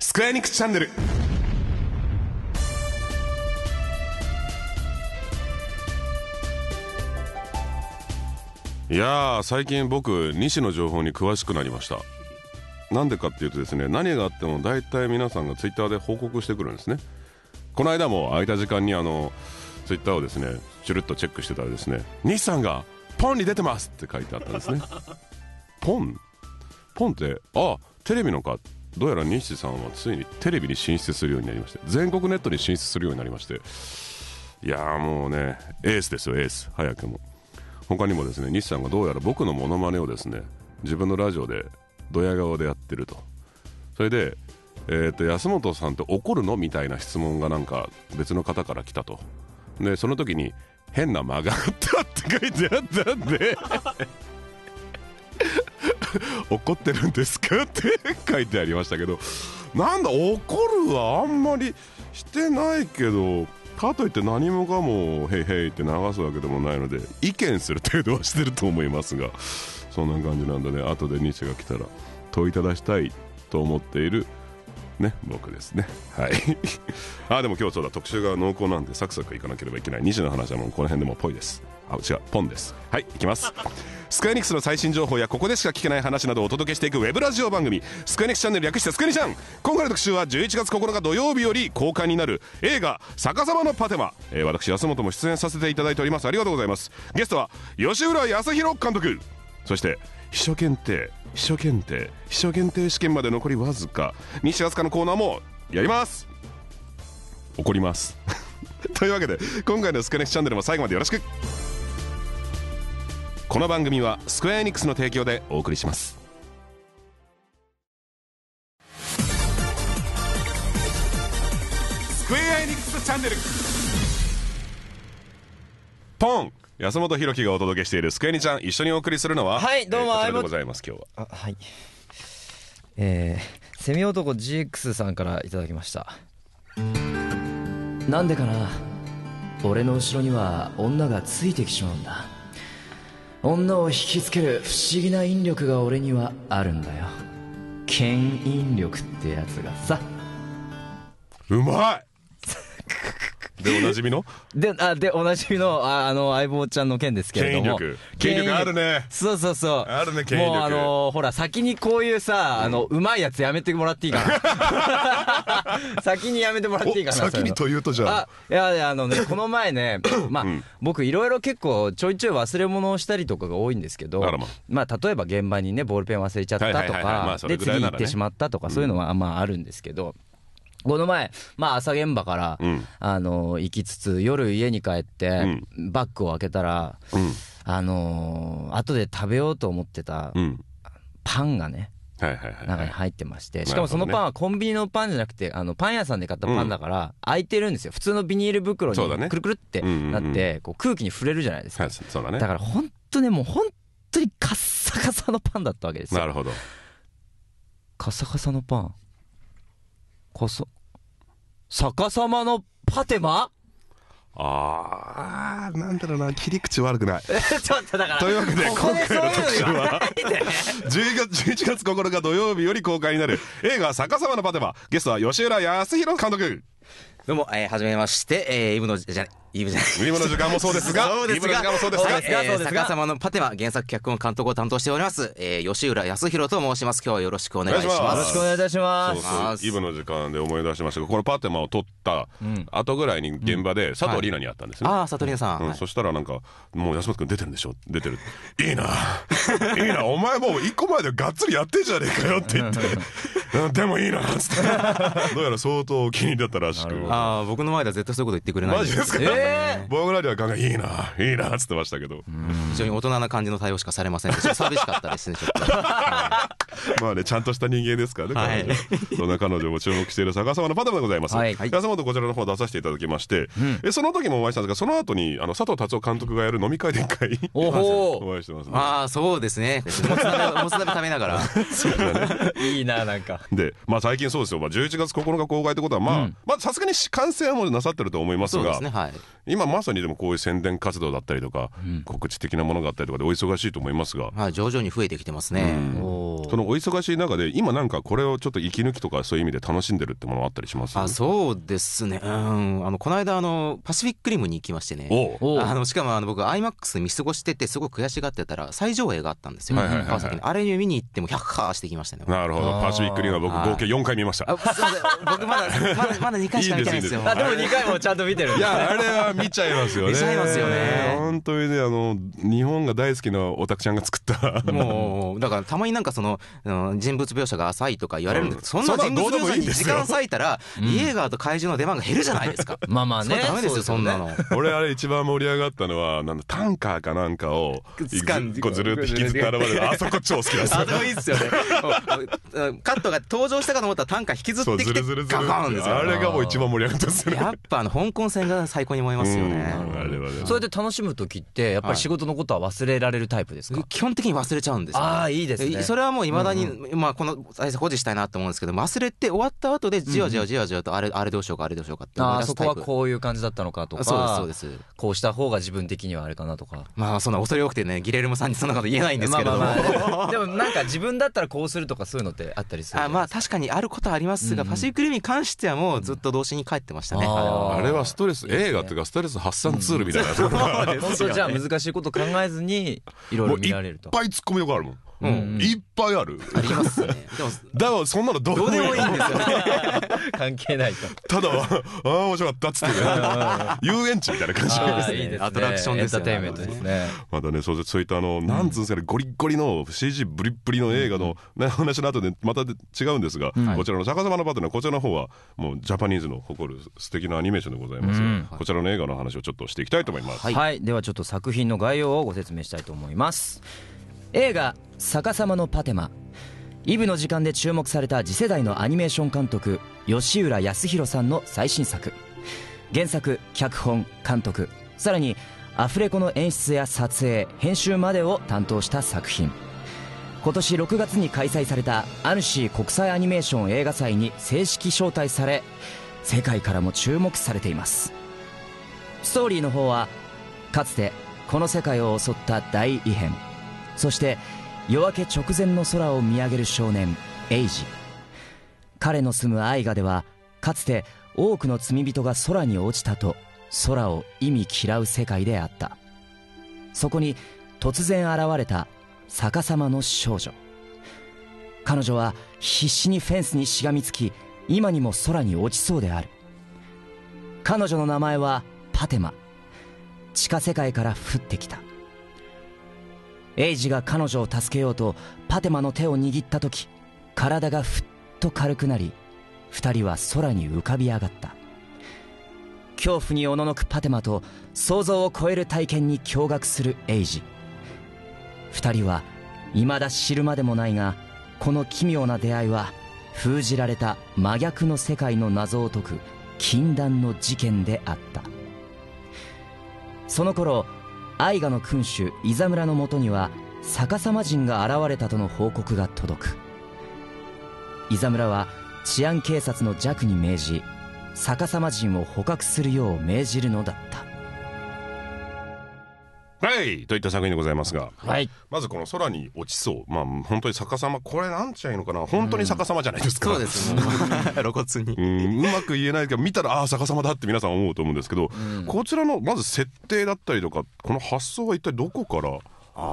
スクエアエニックスチャンネル。いやー、最近僕西の情報に詳しくなりました。なんでかっていうとですね、何があっても大体皆さんがツイッターで報告してくるんですね。この間も空いた時間にツイッターをですねチュルッとチェックしてたらですね、西さんがポンに出てますって書いてあったんですね。ポンってテレビのか。どうやら西さんはついにテレビに進出するようになりまして、全国ネットに進出するようになりまして、いやーもうねエースですよ、エース。早くも他にもですね、西さんがどうやら僕のモノマネをですね自分のラジオでドヤ顔でやってると。それで安本さんって怒るのみたいな質問がなんか別の方から来たと。でその時に変な間があったって書いてあったんで怒ってるんですかって書いてありましたけど、なんだ怒るはあんまりしてないけど、かといって何もかもヘイヘイって流すわけでもないので、意見する程度はしてると思いますが、そんな感じなんでね、後で西が来たら問いただしたいと思っているね、僕ですね。はいでも今日そうだ、特集が濃厚なんでサクサクいかなければいけない。西の話はもうこの辺でもぽいです。違う、ポンです。はい、いきます。スクエアエニックスの最新情報やここでしか聞けない話などをお届けしていくウェブラジオ番組、スクエアエニックスチャンネル略してスクエニチャン。今回の特集は11月9日土曜日より公開になる映画逆さまのパテマ。私安本も出演させていただいております。ありがとうございます。ゲストは吉浦康弘監督、そして秘書検定試験まで残りわずか、西飛鳥のコーナーもやります。怒りますというわけで今回のスクエアエニックスチャンネルも最後までよろしく。この番組はスクエアエニックスの提供でお送りします。スクエアエニックスチャンネルポン安本博樹がお届けしているスクエニちゃん。一緒にお送りするのはどうもこちらでございます。今日はセミ男 GX さんからいただきました。なんでかな、俺の後ろには女がついてきちまうんだ。女を引きつける不思議な引力が俺にはあるんだよ。牽引力ってやつがさ。 うまいでおなじみのでおなじみの相棒ちゃんの件ですけれども、 権力あるね。 そうあるね、権力。 もうほら先にこういうさうまいやつやめてもらっていいかな先にやめてもらっていいかな。 先にというとじゃいやこの前ね僕いろいろ結構ちょいちょい忘れ物をしたりとかが多いんですけど、例えば現場にねボールペン忘れちゃったとかで次行ってしまったとか、そういうのはあるんですけど、この前朝現場から行きつつ夜家に帰ってバッグを開けたら後で食べようと思ってたパンがね中に入ってまして、しかもそのパンはコンビニのパンじゃなくてパン屋さんで買ったパンだから開いてるんですよ。普通のビニール袋にくるくるってなってこう空気に触れるじゃないですか。だから本当ね、もう本当にカッサカサのパンだったわけですよ。 なるほど。 カサカサのパン、逆さまのパテマ。 なんだろうな、切り口悪くないちょっとだからというわけで今回の特集は11月9日土曜日より公開になる映画逆さまのパテマ。ゲストは吉浦康弘監督。 どうも、はじめまして、イブの時間もそうですが逆さまのパテマ原作脚本監督を担当しております吉浦康弘と申します。今日はよろしくお願いします。 よろしくお願いいたします。 イブの時間で思い出しましたが、このパテマを撮った後ぐらいに現場で佐藤里奈に会ったんですね。 佐藤里奈さん。 そしたらなんかもう安本君出てるんでしょ、出てるいいなお前もう一個前でがっつりやってんじゃねえかよって言ってでもいいなっつってどうやら相当お気に入りだったらしく、 僕の前では絶対そういうこと言ってくれない。 マジですか。僕らではガンガンいいなっつってましたけど、 非常に大人な感じの対応しかされませんでした。寂しかったですねちょっとちゃんとした人間ですからね、そんな彼女も注目している逆さまのパテマでございます。安本こちらの方出させていただきまして、その時もお会いしたんですが、その後に佐藤達夫監督がやる飲み会で一回お会いしてます。 そうですね、もつ鍋食べながらいいな、なんかで最近そうですよ、11月9日公開ってことはさすがに完成はもうなさってると思いますが、今まさにでもこういう宣伝活動だったりとか告知的なものがあったりとかでお忙しいと思いますが、 徐々に増えてきてますますね。 そのお忙しい中で今なんかこれをちょっと息抜きとかそういう意味で楽しんでるってものあったりします？ そうですね、この間パシフィックリムに行きましてね、しかも僕 IMAX 見過ごしててすごく悔しがってたら最上映があったんですよ、川崎に。あれに見に行っても100%してきましたね。 なるほど。パシフィックリムは僕合計4回見ました。 僕まだ2回しか見てないんですよ。 でも2回もちゃんと見てる。 いやあれは見ちゃいますよね。 見ちゃいますよね。 本当にね、日本が大好きなオタクちゃんが作ったもうだからたまになんかその人物描写が浅いとか言われるんだけど、そんな人物描写に時間割いたらイエーガーと怪獣の出番が減るじゃないですか。 まあまあね、 ダメですよそんなの。 俺あれ一番盛り上がったのはタンカーかなんかをずるっと引きずって現れるあそこ超好きです。 あれもいいっすよね。カットが登場したかと思ったらタンカー引きずってきてガガーンですよ。 あれがもう一番盛り上がったんですよね。 やっぱ香港戦が最高に思いますよね。 それで楽しむ時ってやっぱり仕事のことは忘れられるタイプですか？ 基本的に忘れちゃうんですよ。 ああいいですね。 それはもう未だにこの再生保持したいなと思うんですけど、忘れて終わった後でじわじわとあれどうしようかって思い出すタイプ。 あそこはこういう感じだったのかとか、 そうですこうした方が自分的にはあれかなとか。 そんな恐れ多くてね、ギレルモさんにそんなこと言えないんですけれども、 でもなんか自分だったらこうするとかそういうのってあったりする？ 確かにあることはありますが、パシフィックリムに関してはもうずっと童心に帰ってましたね。 あれはストレス映画っていうかストレス発散ツールみたいなところが本当じゃあ難しいこと考えずにいろいろ見られると。 いっぱい突っ込みどころあるもん。いっぱいある。 ありますね。 だからそんなのどうでもいいんですよね。 関係ないと。 ただ面白かったっつってね、遊園地みたいな感じですね。 アトラクションですよね。 エンターテインメントですね。 またね、そういったなんつうんですかね、ゴリッゴリの CG ブリッブリの映画の話の後でまた違うんですが、こちらの逆さまのパテナ、こちらの方はもうジャパニーズの誇る素敵なアニメーションでございますが、こちらの映画の話をちょっとしていきたいと思います。 はい、ではちょっと作品の概要をご説明したいと思います。映画逆さまのパテマ、イブの時間で注目された次世代のアニメーション監督吉浦康弘さんの最新作。原作、脚本、監督、さらにアフレコの演出や撮影、編集までを担当した作品。今年6月に開催されたアヌシー国際アニメーション映画祭に正式招待され、世界からも注目されています。ストーリーの方はかつてこの世界を襲った大異変、そして夜明け直前の空を見上げる少年エイジ。彼の住むアイガではかつて多くの罪人が空に落ちたと空を忌み嫌う世界であった。そこに突然現れた逆さまの少女。彼女は必死にフェンスにしがみつき、今にも空に落ちそうである。彼女の名前はパテマ。地下世界から降ってきた。エイジが彼女を助けようとパテマの手を握った時、体がふっと軽くなり、二人は空に浮かび上がった。恐怖におののくパテマと想像を超える体験に驚愕するエイジ。二人は未だ知るまでもないが、この奇妙な出会いは封じられた真逆の世界の謎を解く禁断の事件であった。その頃、アイガの君主イザムラのもとには逆さま人が現れたとの報告が届く。イザムラは治安警察のジャクに命じ、逆さま人を捕獲するよう命じるのだった。 はいといった作品でございますが、 はい、 まずこの空に落ちそう、本当に逆さま、これなんちゃいのかな、本当に逆さまじゃないですか。 そうですね。露骨にうまく言えないけど、見たら逆さまだって皆さん思うと思うんですけど、こちらのまず設定だったりとか、この発想は一体どこから？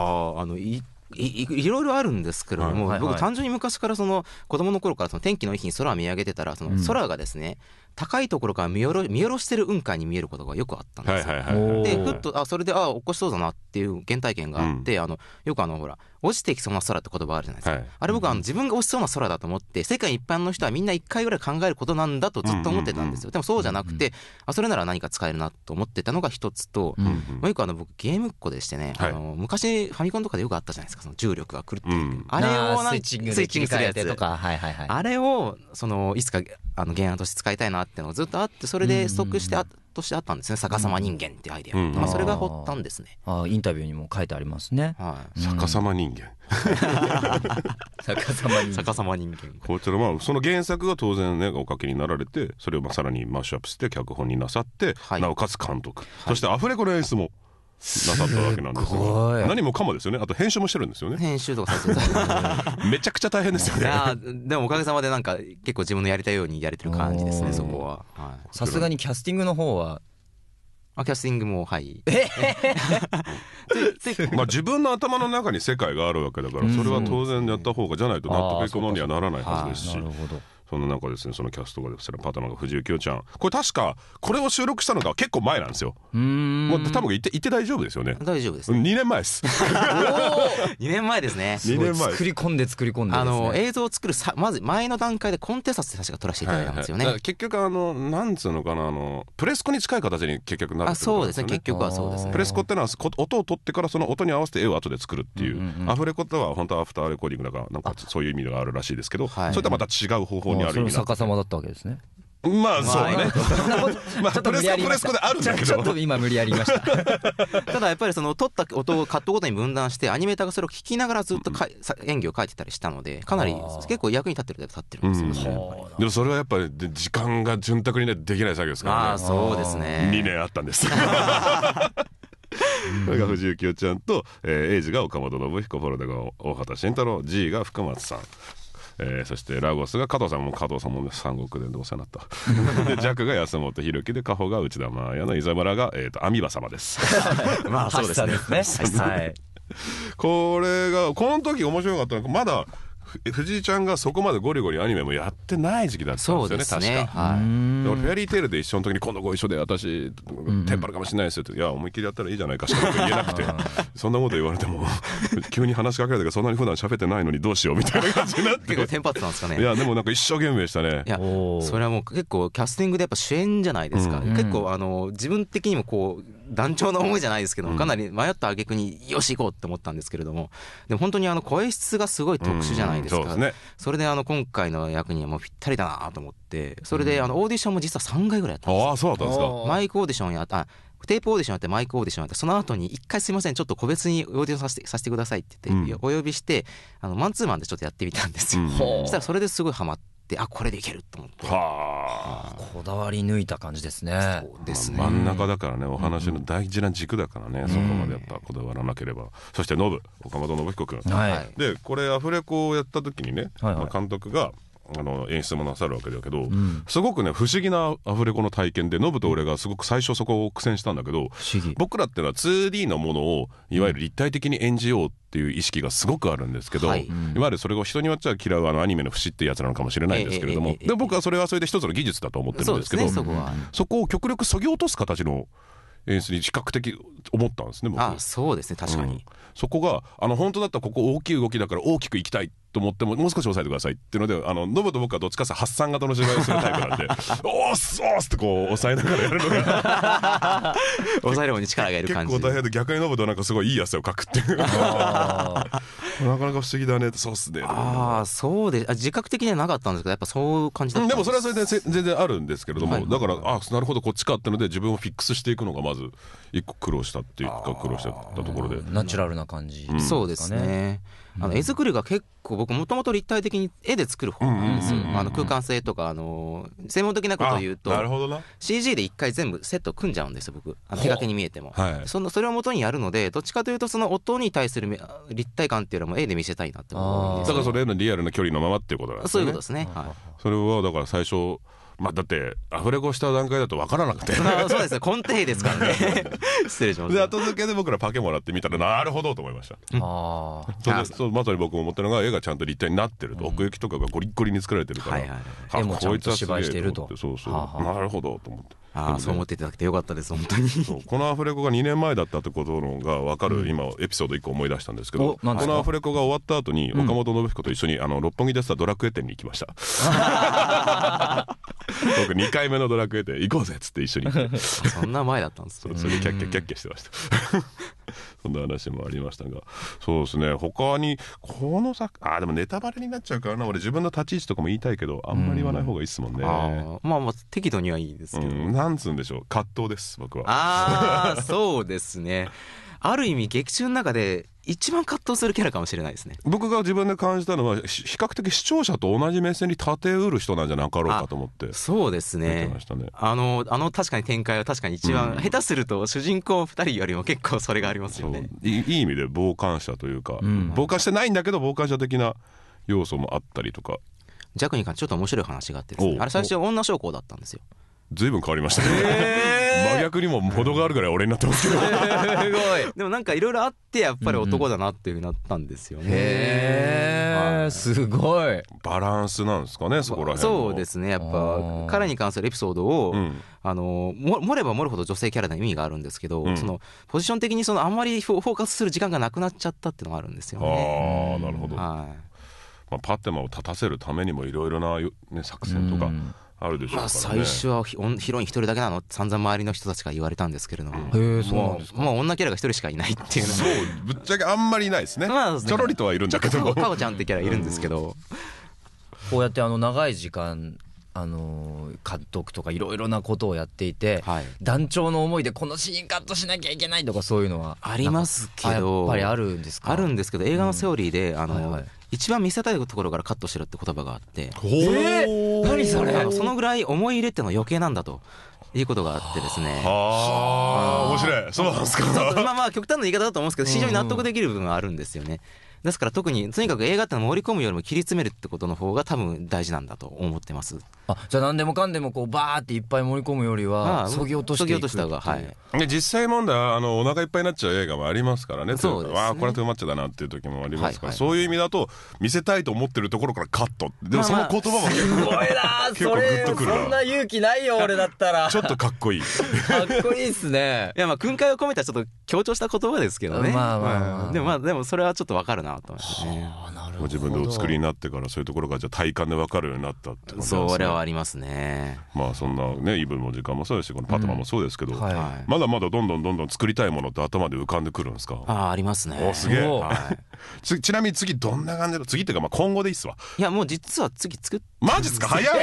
いろいろあるんですけれども、僕単純に昔から子供の頃から天気のいい日に空を見上げてたら、空がですね、高いところから見下ろしてる雲海に見えることがよくあったんですよ。でふっとそれで起こしそうだなっていう原体験があって、よくほら落ちてきそうな空って言葉あるじゃないですか。あれ僕自分が落ちそうな空だと思って、世界一般の人はみんな1回ぐらい考えることなんだとずっと思ってたんですよ。でもそうじゃなくて、それなら何か使えるなと思ってたのが一つと、もう一個僕ゲームっ子でしてね、昔ファミコンとかでよくあったじゃないですか、その重力が来るっていう、あれをスイッチングするやつとか、 あれをいつか原案として使いたいなっていうのがずっとあって、それでストックしてとしてあったんですね、逆さま人間っていうアイデア。それが発端ですね。 インタビューにも書いてありますね。 逆さま人間。 逆さま人間。 こちらその原作が当然ねお書きになられて、それをさらにマッシュアップして脚本になさって、なおかつ監督、そしてアフレコの演出もさったわけなんですよ。何もかもですよね。あと編集もしてるんですよね。 編集とかさせてめちゃくちゃ大変ですよね。いやでもおかげさまでなんか結構自分のやりたいようにやれてる感じですね、そこは。 さすがにキャスティングの方はキャスティングもはいまあ自分の頭の中に世界があるわけだから、それは当然やった方がじゃないと納得いくものにはならないはずですし、その中ですね、そのキャストがですね、パートナーが藤井京ちゃん、これ確かこれを収録したのが結構前なんですよ。もう多分言って大丈夫ですよね。 大丈夫です。 2年前です。 2年前ですね。 2年前作り込んで映像を作るまず前の段階でコンテストで確か撮らせていただいたんですよね。 結局なんつうのかな、プレスコに近い形に結局なるってことですよね。 そうですね、結局はそうですね。 プレスコってのは音を取ってからその音に合わせて絵を後で作るっていう、アフレコとは本当はアフターレコーディングだからなんかそういう意味があるらしいですけど、それとはまた違う方法にある意味逆さまだったわけですね。 まあそうね。まあプレスコであるんだけど、 ちょっと今無理やりました。 ただやっぱりその撮った音をカットごとに分断してアニメーターがそれを聞きながらずっと演技を描いてたりしたので、かなり結構役に立ってるんですよ。 でもそれはやっぱり時間が潤沢にねできない作業ですからね。 そうですね。 2年あったんです。これが藤井京ちゃんと、エイジが岡本信彦、フォルダが大畑慎太郎、G が深松さん、そしてラゴスが加藤さんも三国でお世話になったでジャクが安本博樹で、カホが内田真彩の、イザムラがアミバ様です。 まあそうですね。はい。 これがこの時面白かったのが、まだ藤井ちゃんがそこまでゴリゴリアニメもやってない時期だったんですよね、確か。俺フェアリーテールで一緒の時に今度ご一緒で私テンパるかもしれないですよって、いや思いっきりやったらいいじゃないかしか言えなくてそんなこと言われても急に話しかけられたけど、そんなに普段喋ってないのにどうしようみたいな感じになって結構テンパってたんですかね。 いやでもなんか一生懸命したね。 いやそれはもう結構キャスティングでやっぱ主演じゃないですか。結構自分的にもこう団長の思いじゃないですけど、かなり迷った挙句によし行こうって思ったんですけれども、でも本当に声質がすごい特殊じゃないですか。それで今回の役にはもうぴったりだなと思って、それでオーディションも実は3回ぐらいやったんですよ。 そうだったんですか。 マイクオーディションやったテープオーディションやってマイクオーディションやって、その後に一回すいませんちょっと個別にオーディションさせてくださいって言ってお呼びして、マンツーマンでちょっとやってみたんですよ。そしたらそれですごいハマって、これでいけると思って。 こだわり抜いた感じですね。 そうですね。 真ん中だからね、お話の大事な軸だからね、そこまでやっぱこだわらなければ。そしてノブ、岡本信彦君で、これアフレコをやった時にね、監督が演出もなさるわけだけど、すごくね不思議なアフレコの体験で、ノブと俺がすごく最初そこを苦戦したんだけど、僕らってのは 2D のものをいわゆる立体的に演じようっていう意識がすごくあるんですけど、いわゆるそれを人によっちゃ嫌うアニメの節ってやつなのかもしれないんですけれども、で僕はそれはそれで一つの技術だと思ってるんですけど、そこを極力削ぎ落とす形の演出に比較的思ったんですね、僕。 そうですね、確かに。 そこが本当だったらここ大きい動きだから大きくいきたいと思っても、もう少し抑えてくださいっていうので、ノブと僕はどっちかって発散型の芝居をするタイプなんでおーすおーすってこう抑えながらやるのが抑える方に力がいる感じ。 結構大変で、逆にノブとなんかすごいいい汗をかくっていうなかなか不思議だねって。そうっすね。 そうで自覚的にはなかったんですけど、やっぱそういう感じだったんです。 でもそれはそれで全然あるんですけれども、だからなるほどこっちかってので自分をフィックスしていくのがまず一個苦労したっていうか、苦労してたところでナチュラルな感じですかね。 そうですね。絵作りが結構僕もともと立体的に絵で作る方なんですよ。空間性とか専門的なことを言うと CG で一回全部セット組んじゃうんですよ、僕。手書きに見えても、それを元にやるので、どっちかというとその音に対する立体感っていうのも絵で見せたいなって思うんです。 だからそれのリアルな距離のままっていうことなんですね。 そういうことですね。 それはだから最初だってアフレコした段階だと分からなくてそうですね、コンテヘですからね失礼しました。 で後付けで僕らパケもらってみたら、なるほどと思いました。まさに僕も思ったのが、絵がちゃんと立体になってると、奥行きとかがゴリッゴリに作られてるから、 絵もちゃんと芝居してると。 なるほどと思って。 そう思っていただけてよかったです、本当に。 このアフレコが2年前だったってことが分かる今エピソード1個思い出したんですけど、このアフレコが終わった後に岡本信彦と一緒に六本木でしたドラクエ店に行きました僕2回目のドラクエ店行こうぜっつって一緒に行ってそんな前だったんですね。 それでキャッキャキャッキャしてましたそんな話もありましたが、そうですね、他にこのでもネタバレになっちゃうからな。俺自分の立ち位置とかも言いたいけど、あんまり言わない方がいいですもんね。 適度にはいいですけど、 なんつうんでしょう、葛藤です僕は。 そうですね。ある意味劇中の中で一番葛藤するキャラかもしれないですね。 僕が自分で感じたのは比較的視聴者と同じ目線に立てうる人なんじゃなかろうかと思って。 そうですね。確かに展開は確かに一番、下手すると主人公2人よりも結構それがありますよね。 いい意味で傍観者というか、傍観してないんだけど傍観者的な要素もあったりとか。 ジャクニーからちょっと面白い話があってですね、あれ最初女将校だったんですよ。 随分変わりましたね。真逆にも程があるぐらい俺になってますけど。すごい。でもなんかいろいろあってやっぱり男だなっていう風になったんですよね。 へー、すごい。 バランスなんですかね、そこら辺。 そうですね。やっぱ彼に関するエピソードを、盛れば盛るほど女性キャラの意味があるんですけど、そのポジション的にあんまりフォーカスする時間がなくなっちゃったっていうのがあるんですよね。 なるほど。パテマを立たせるためにもいろいろな、作戦とかあるでしょうからね。 最初はヒロイン一人だけなの散々周りの人たちが言われたんですけれども、もう女キャラが一人しかいないっていうの。 そう、ぶっちゃけあんまりいないですね。ちょろりとはいるんだけど、 カゴちゃんってキャラいるんですけど、 こうやって長い時間監督とかいろいろなことをやっていて、団長の思いでこのシーンカットしなきゃいけないとかそういうのはありますけど、 やっぱりあるんですか？ あるんですけど、映画のセオリーで一番見せたいところからカットしろって言葉があって、 何それ？ そのぐらい思い入れってのは余計なんだということがあってですね。 面白い。そうなんですか。 まあ極端な言い方だと思うんですけど、非常に納得できる部分があるんですよね。ですからとにかく映画ってのを盛り込むよりも切り詰めるってことの方が多分大事なんだと思ってます。 じゃあ何でもかんでもこうバーっていっぱい盛り込むよりは削ぎ落としていくした方が、 で実際問題はお腹いっぱいになっちゃう映画もありますからね。 そうですね。 これはトゥーマッチだなっていう時もありますから、そういう意味だと見せたいと思ってるところからカット。でもその言葉もすごいな。結構グッとくるな。そんな勇気ないよ俺だったら。 ちょっとかっこいい。 かっこいいっすね。 いや訓戒を込めたちょっと強調した言葉ですけどね。でもそれはちょっとわかるなと思ってね。 自分でお作りになってからそういうところがじゃあ体感で分かるようになったってことですね。 それはありますね。 そんなねイブの時間もそうですし、このパトマもそうですけど、まだまだどんどん作りたいものって頭で浮かんでくるんですか？ ありますね。 すげえ。ちなみに次どんな感じの次っていうか今後でいいっすわ。 いやもう実は次作っマジっすか？早い。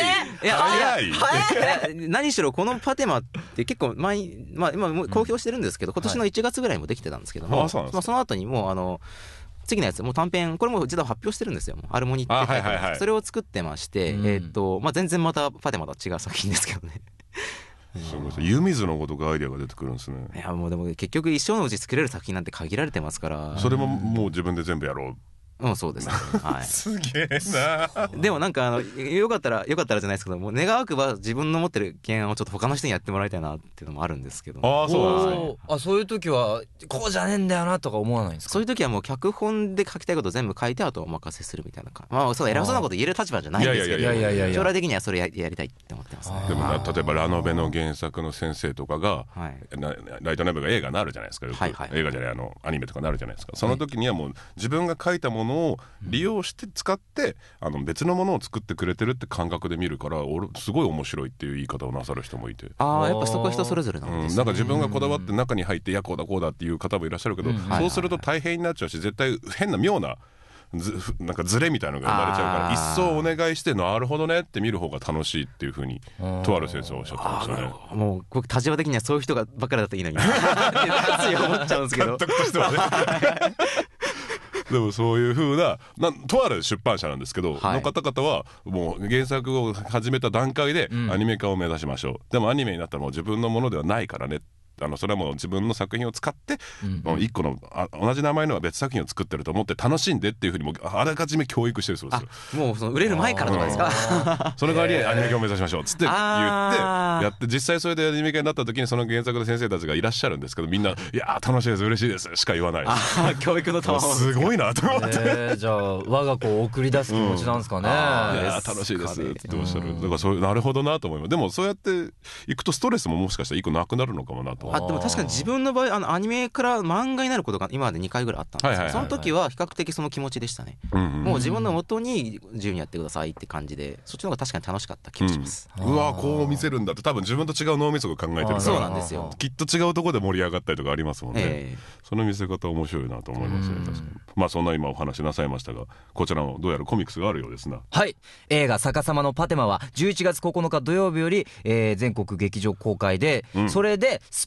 何しろこのパテマって結構今公表してるんですけど、今年の1月ぐらいもできてたんですけども、その後にもう次のやつもう短編、これも実は発表してるんですよ。アルモニって書いてある、それを作ってまして、全然またパテマとは違う作品ですけどね。 すごいです。湯水のことがアイデアが出てくるんですね。 いやもうでも結局一生のうち作れる作品なんて限られてますから。 それももう自分で全部やろう。 そうですね。 すげえな。 でもなんかよかったらじゃないですけども、願わくば自分の持ってる原案をちょっと他の人にやってもらいたいなっていうのもあるんですけど。 そうなんですか。そういう時はこうじゃねえんだよなとか思わないんですか？ そういう時はもう脚本で書きたいこと全部書いてあとお任せするみたいなそう偉そうなこと言える立場じゃないんですけど、将来的にはそれやりたいって思ってますね。 でも例えばラノベの原作の先生とかがライトノベが映画になるじゃないですか。映画じゃないアニメとかなるじゃないですか。その時にはもう自分が書いたものを利用して使って別のものを作ってくれてるって感覚で見るから、俺すごい面白いっていう言い方をなさる人もいて、 やっぱそこは人それぞれなんですね。 なんか自分がこだわって中に入ってこうだっていう方もいらっしゃるけど、そうすると大変になっちゃうし、絶対変な妙ななんかズレみたいなのが生まれちゃうから、一層お願いしてなるほどねって見る方が楽しいっていうふうにとある先生はおっしゃってましたね。 もう僕立場的にはそういう人がばっかりだといいのにって思っちゃうんですけど、 監督としてはね。でもそういう風なとある出版社なんですけど、の方々はもう原作を始めた段階でアニメ化を目指しましょう、でもアニメになったらもう自分のものではないからね、それはもう自分の作品を使って、一個の同じ名前のは別作品を作ってると思って楽しんでっていうふうにもあらかじめ教育してるそうですよ。もうその売れる前からとかですか？ その代わりアニメ化を目指しましょうっつって言ってやって、実際それでアニメ化になった時にその原作の先生たちがいらっしゃるんですけど、みんな「いや楽しいです嬉しいです」しか言わないです。 教育の賜物すごいなと思って、 じゃあ我が子を送り出す気持ちなんですかね。 いや楽しいですっておっしゃる。だからそういうなるほどなと思います。でもそうやっていくとストレスももしかしたら一個なくなるのかもなと。 でも確かに自分の場合アニメから漫画になることが今まで2回ぐらいあったんですけど、その時は比較的その気持ちでしたね。もう自分の元に自由にやってくださいって感じで、そっちの方が確かに楽しかった気がします。 うわこう見せるんだって多分自分と違う脳みそが考えてるから、 そうなんですよ。 きっと違うところで盛り上がったりとかありますもんね。その見せ方面白いなと思いますね。確かに。まあそんな今お話しなさいましたが、こちらのどうやらコミックスがあるようですな。 はい、映画逆さまのパテマは11月9日土曜日より全国劇場公開で、それでスピ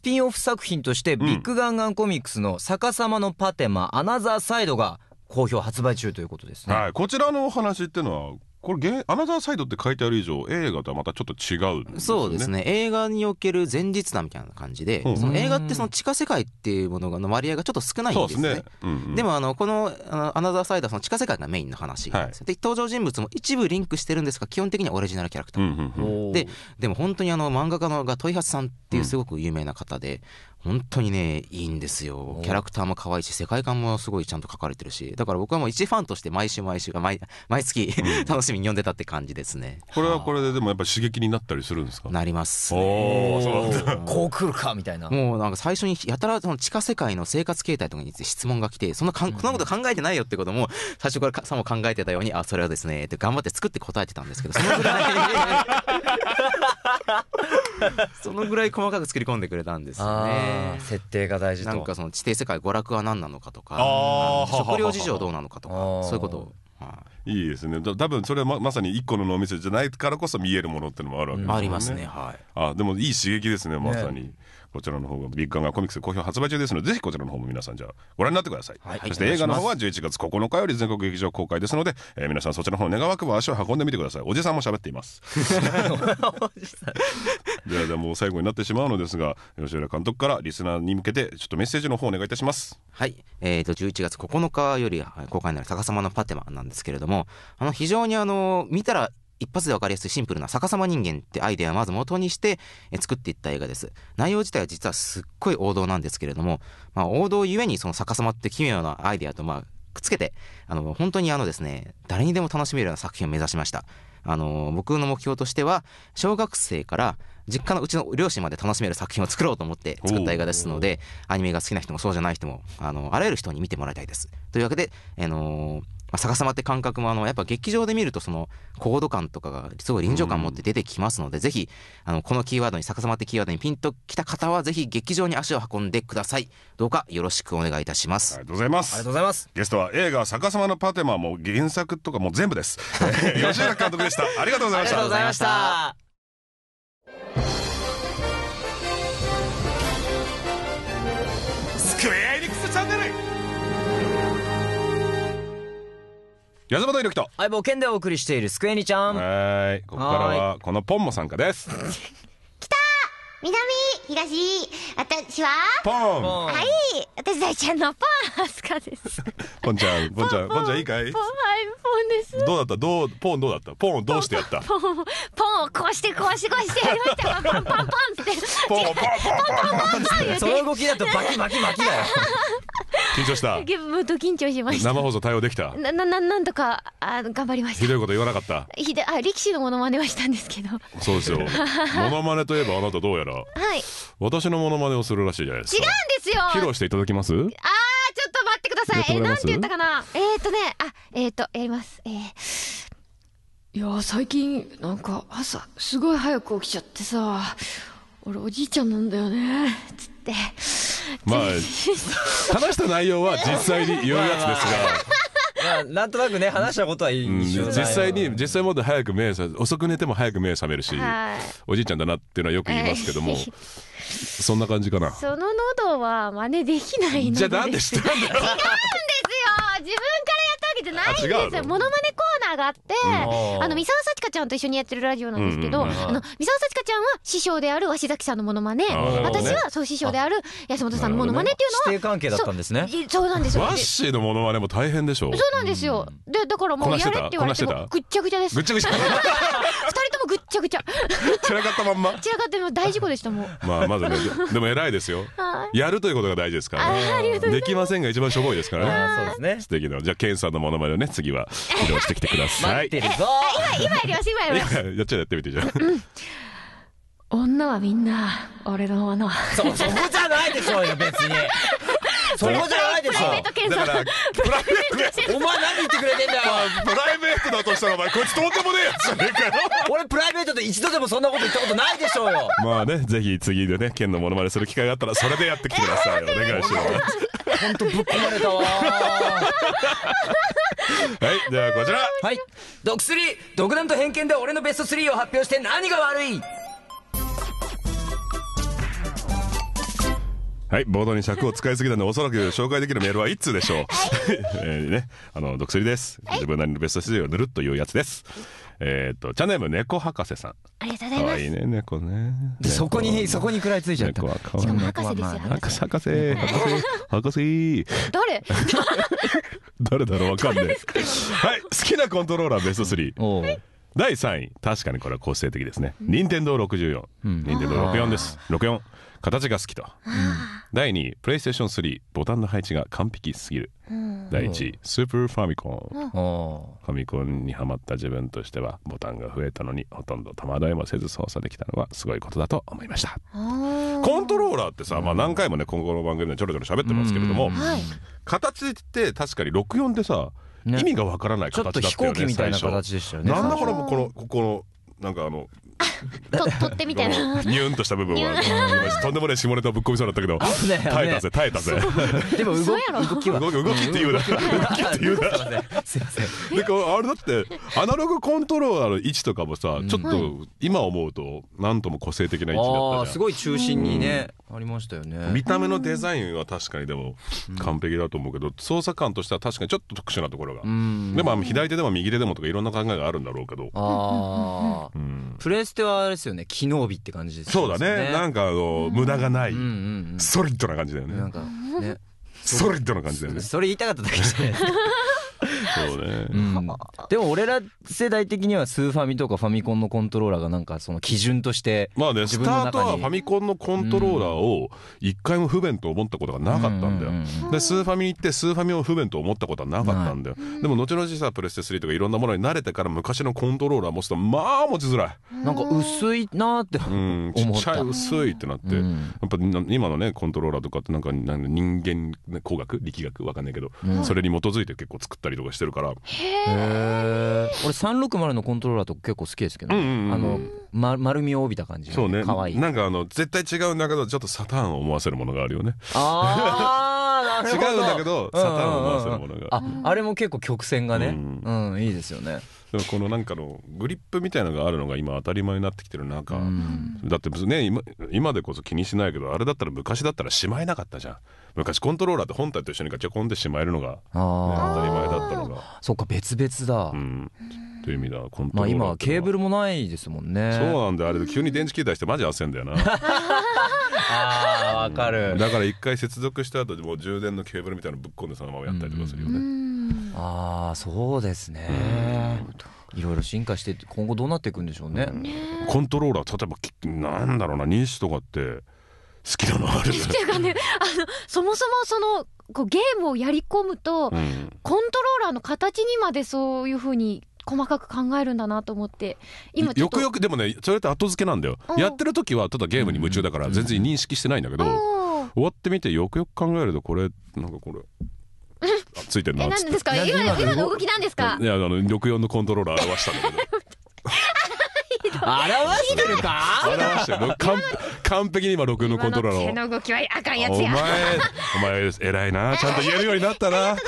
ピンオフ作品としてビッグガンガンコミックスの逆さまのパテマアナザーサイドが好評発売中ということですね。 はい、こちらのお話っていうのはこれアナザーサイドって書いてある以上映画とはまたちょっと違うんですね。 そうですね。映画における前日談みたいな感じで、その映画ってその地下世界っていうものの割合がちょっと少ないんですね。そうですね。でもこのアナザーサイドはその地下世界がメインの話なんですよ。で登場人物も一部リンクしてるんですが基本的にはオリジナルキャラクター、でも本当に漫画家の問八さんっていうすごく有名な方で、本当にねいいんですよ。キャラクターも可愛いし世界観もすごいちゃんと書かれてるし、だから僕はもう一ファンとして毎月楽しみに読んでたって感じですね。 これはこれででもやっぱり刺激になったりするんですか？ なりますね。 こう来るかみたいな。 もうなんか最初にやたらその地下世界の生活形態とかについて質問が来て、そんなこと考えてないよってことも最初からさも考えてたように、それはですねって頑張って作って答えてたんですけど、そのぐらいそのぐらい細かく作り込んでくれたんですよね。 設定が大事と。 なんかその地底世界娯楽は何なのかとか、食料事情どうなのかとか、そういうことを。 いいですね。多分それはまさに一個の脳みそじゃないからこそ見えるものっていうのもあるわけですね。 ありますね。はい。 でもいい刺激ですね。まさにこちらの方がビッグガンガンコミックス好評発売中ですので、ぜひこちらの方も皆さんじゃあご覧になってください。そして映画の方は11月9日より全国劇場公開ですので、皆さんそちらの方願わくば足を運んでみてください。おじさんも喋っています。ではもう最後になってしまうのですが、吉浦監督からリスナーに向けてちょっとメッセージの方お願いいたします。 はい、11月9日より公開になる逆さまのパテマなんですけれども、非常に見たら一発で分かりやすいシンプルな逆さま人間ってアイデアをまず元にして作っていった映画です。内容自体は実はすっごい王道なんですけれども、王道ゆえにその逆さまって奇妙なアイデアとくっつけて本当にですね誰にでも楽しめるような作品を目指しました。僕の目標としては小学生から実家のうちの両親まで楽しめる作品を作ろうと思って作った映画ですので、アニメが好きな人もそうじゃない人もあらゆる人に見てもらいたいです。というわけで逆さまって感覚もやっぱ劇場で見るとその高度感とかがすごい臨場感を持って出てきますので、ぜひこのキーワードに逆さまってキーワードにピンときた方はぜひ劇場に足を運んでください。どうかよろしくお願いいたします。 ありがとうございます。 ありがとうございます。 ゲストは映画逆さまのパテマも原作とかも全部です吉浦監督でした。ありがとうございました。 ありがとうございました。 スクエアエニックスチャンネル、矢沢大樹と相棒ケンでお送りしているスクエニちゃん。 はい、ここからはこのポンも参加です。 北、南、東、私はポン。 はい、私大ちゃんのポンアスカです。 ポンちゃんいいかい？ ポン、はい、ポンです。 どうだった？ポンどうだった？ポンをどうしてやった？ ポンをこうしてやりました。パンパンってポンってその動きだとバキバキバキだよ。 緊張した？ もっと緊張しました。 生放送対応できた？ なんとか頑張りました。 ひどいこと言わなかった？ 力士のモノマネはしたんですけど。 そうですよ。モノマネといえばあなたどうやら私のモノマネをするらしいじゃないですか。 違うんですよ。 披露していただけます？ ちょっと待ってください。なんて言ったかな。やります。いや最近なんか朝すごい早く起きちゃってさ、俺おじいちゃんなんだよねつって。 話した内容は実際に言うやつですがなんとなくね話したことはいい、 実際もっと遅く寝ても早く目覚めるし、おじいちゃんだなっていうのはよく言いますけども、そんな感じかな。 その喉は真似できないので。 じゃあなんでしたんだよ。違うんですよ。 自分からやったわけじゃないんですよ。モノマネコーナーがあって、三沢幸香ちゃんと一緒にやってるラジオなんですけど、三沢幸香ちゃんは師匠である鷲崎さんのモノマネ、私はそう師匠である安本さんのモノマネっていうのは師弟関係だったんですね。 そうなんですよ。 ワッシーのモノマネも大変でしょ。 そうなんですよ。でだからもうやれって言われてもぐっちゃぐちゃです。 ぐっちゃぐちゃ。 二人ともぐっちゃぐちゃ。 散らかったまんま。 散らかっても大事故でしたもん。 まずね、でも偉いですよ。やるということが大事ですからね。できませんが一番しょぼいですからね。 そうですね。 素敵な。じゃあケンさんのモノマネをね次は披露してきてください。 待ってるぞ。 今やります。 やってみてじゃあ。 女はみんな俺のもの。 そこじゃないでしょうよ別に。そこじゃないでしょ。 だからプライベート。 お前何言ってくれてんだよ。 プライベートだとしたらお前こいつとんでもねえやつじゃねえかよ。 俺プライベートで一度でもそんなこと言ったことないでしょうよ。 まあね、ぜひ次でねケンのモノマネする機会があったらそれでやってきてください。お願いします。 本当ぶっ込まれたわ。 はい、ではこちら。 はい。毒3、独断と偏見で俺のベスト3を発表して何が悪い。 はい、冒頭に尺を使いすぎたのでおそらく紹介できるメールは1通でしょう。ね、ドクスリです。自分なりのベスト3を塗るというやつです。チャンネル猫博士さん。 ありがとうございます。 可愛いね、猫ね。 そこに食らいついちゃった。 猫は可愛い。 しかも博士ですよ。 博士。誰だろう、わかんない。はい、好きなコントローラーベスト3。第3位、確かにこれは個性的ですね。任天堂64。任天堂64です。64。形が好きと。第2位、プレイステーション3。ボタンの配置が完璧すぎる。第1位、スーパーファミコン。ファミコンにハマった自分としては、ボタンが増えたのにほとんど戸惑いもせず操作できたのはすごいことだと思いました。コントローラーってさ、何回もね、今後の番組でちょろちょろ喋ってますけれども、形って確かに64でさ、意味がわからない形だったよね。 ちょっと飛行機みたいな形でしたよね。 なんだからもこのなんか取ってみたいなニューンとした部分はとんでもない下ネタぶっ込みそうだったけど、耐えたぜ。 でも動きって言うな。すいません。であれだってアナログコントローラーの位置とかもさ、ちょっと今思うとなんとも個性的な位置だったじゃん。 すごい中心にねありましたよね。 見た目のデザインは確かにでも完璧だと思うけど、操作感としては確かにちょっと特殊なところが。でも左手でも右手でもとかいろんな考えがあるんだろうけど。 プレステはあれですよね、機能美って感じですね。 そうだね。なんか無駄がないソリッドな感じだよね。 なんかね、 ソリッドな感じだよね。 それ言いたかっただけじゃないですか。 そうね。 でも俺ら世代的にはスーファミとかファミコンのコントローラーがなんかその基準としてまあね、スタートはファミコンのコントローラーを一回も不便と思ったことがなかったんだよ。でスーファミに行ってスーファミを不便と思ったことはなかったんだよ。でも後々さプレステ3とかいろんなものに慣れてから昔のコントローラー持つとまあ持ちづらい。 なんか薄いなーって思った。 ちっちゃい薄いってなって、やっぱ今のねコントローラーとかってなんか人間工学力学わかんないけど、それに基づいて結構作ったりとかしてるから。 俺360のコントローラーとか結構好きですけど、丸みを帯びた感じ。 そうね。 可愛い。 なんか絶対違うんだけどちょっとサターンを思わせるものがあるよね。 なるほど。 違うんだけどサターンを思わせるものが。 あれも結構曲線がね、いいですよね。 でもこのなんかのグリップみたいなのがあるのが今当たり前になってきてる中、だってね今でこそ気にしないけど、あれだったら昔だったらしまえなかったじゃん。昔コントローラーって本体と一緒にガチャコンでしまえるのが、当たり前だったのが。 そっか、別々だ。 という意味ではコントローラー、 今はケーブルもないですもんね。 そうなんだよ。あれで急に電池切り出してマジ焦んだよな。 わかる。 だから一回接続した後でもう充電のケーブルみたいなのぶっ込んでそのままやったりとかするよね。 そうですね。いろいろ進化して今後どうなっていくんでしょうね。 コントローラー例えばなんだろうな、西とかって好きなのある？ っていうかね、そもそもそのゲームをやり込むと、コントローラーの形にまでそういう風に細かく考えるんだなと思って、今ちょっとよくでもね、それって後付けなんだよ。やってる時はただゲームに夢中だから全然認識してないんだけど、終わってみてよくよく考えるとこれなんかこれついてるなっつって。 何ですか？今の動きなんですか？ いや64のコントローラー表したんだけど。 表してるか？ 表してる。完璧に今64のコントローラーを。 手の動きはあかんやつや。 お前偉いな、ちゃんと言えるようになったな。こ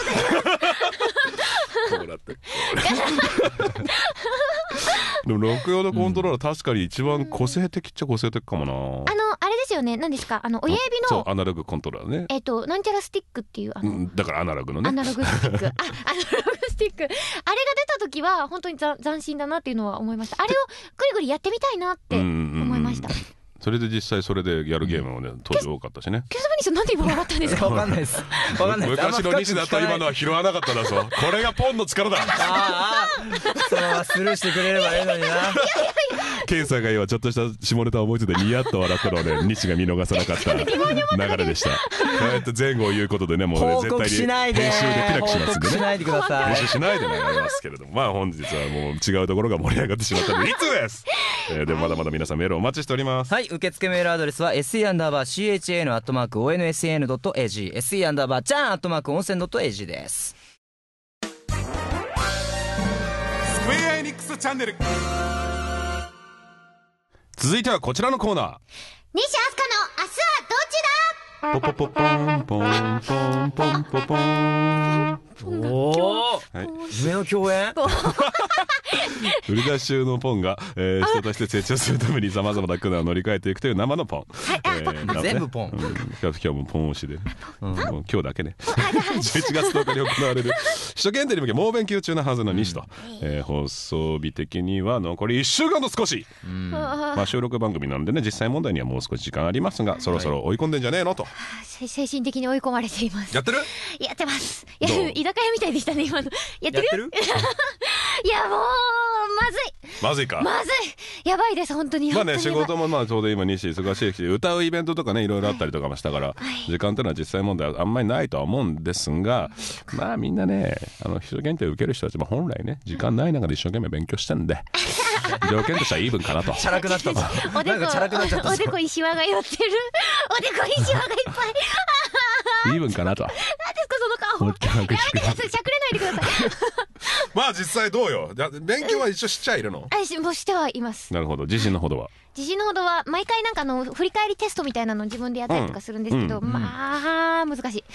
うなってでも64のコントローラー確かに一番個性的っちゃ個性的かもな。 あれですよね、何ですか、親指のアナログコントローラーね。 なんちゃらスティックっていうだからアナログのね、 アナログスティックアナログスティック、あれが出た時は本当に斬新だなっていうのは思いました。あれをぐりぐりやってみたいなって思いました。 それで実際それでやるゲームもね当時多かったしね。 ケスバニーさんなんで今笑ったんですか？ わかんないです。 昔の西だと今のは拾わなかっただぞ。これがポンの力だ。 そのままスルーしてくれればいいのにな。 ケンさんが今ちょっとした下ネタを思いついてニヤッと笑ったので西が見逃さなかった流れでした。こうやって前後を言うことでね、もう絶対に編集できなくしますんでね。 しないでください。 編集しないで流れますけれども、まあ本日はもう違うところが盛り上がってしまったのでいつです。でもまだまだ皆さんメールお待ちしております。 はい、受付メールアドレスは se_chan@onsn.ag se_chan温泉.ag です。 スクエアエニックスチャンネル。続いてはこちらのコーナー、 西飛鳥の明日はどっちだ。 ポポポポンポンポンポンポポン。 おお、夢の共演。 売り出し中のポンが、人として成長するためにさまざまな苦難を乗り換えていくという生のポン、 全部ポン、 今日もポン推しで、今日だけね11月10日に行われる首都検定に向け猛勉強中なはずの西と、放送日的には残り1週間と少し、収録番組なんでね、実際問題にはもう少し時間ありますが、そろそろ追い込んでんじゃねえのと。 精神的に追い込まれています。 やってる？ やってます。居酒屋みたいでしたね、今の。やってる？いや、もうまずいか。まずい、やばいです、本当に。 まあね、仕事もちょうど今西忙しいし、歌うイベントとかね、いろいろあったりとかもしたから、時間というのは実際問題はあんまりないとは思うんですが、まあみんなね、秘書検定を受ける人たちも本来ね、時間ない中で一生懸命勉強してんで、条件としてはイーブンかなと。 チャラくなったぞ。 おでこにシワが寄ってる。おでこにシワがいっぱい。 イーブンかなと。 何ですかその顔。やめてください、しゃくれないでください。 まあ実際どうよ。勉強は一応しちゃいるの？ もうしてはいます。 なるほど。自信のほどは？ 自信のほどは毎回なんか振り返りテストみたいなのを自分でやったりとかするんですけど、まあ難しい。